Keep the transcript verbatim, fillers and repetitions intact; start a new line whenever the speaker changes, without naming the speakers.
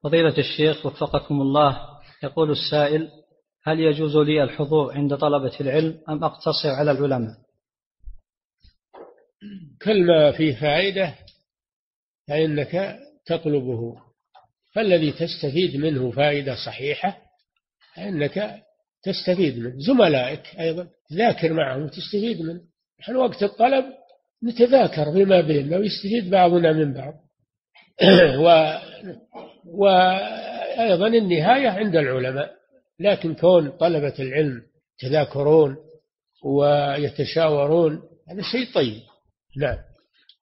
فضيلة الشيخ وفقكم الله، يقول السائل: هل يجوز لي الحضور عند طلبة العلم أم أقتصر على العلماء؟
كل ما فيه فائدة فإنك تطلبه، فالذي تستفيد منه فائدة صحيحة فإنك تستفيد منه. زملائك أيضا ذاكر معهم تستفيد منه. نحن وقت الطلب نتذاكر فيما بيننا ويستفيد بعضنا من بعض. و... وأيضا النهاية عند العلماء. لكن كون طلبة العلم تذاكرون ويتشاورون هذا شيء طيب. نعم.